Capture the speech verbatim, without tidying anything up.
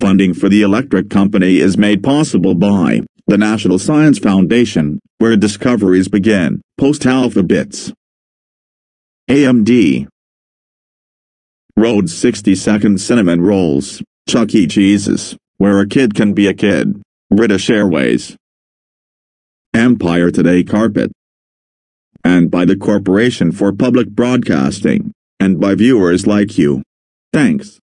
Funding for the electric company is made possible by the National Science Foundation, where discoveries begin. Post-alphabets. A M D. Rhodes sixty second cinnamon rolls. Chuck E. Cheese's, where a kid can be a kid. British Airways. Empire Today Carpet. And by the Corporation for Public Broadcasting, and by viewers like you. Thanks.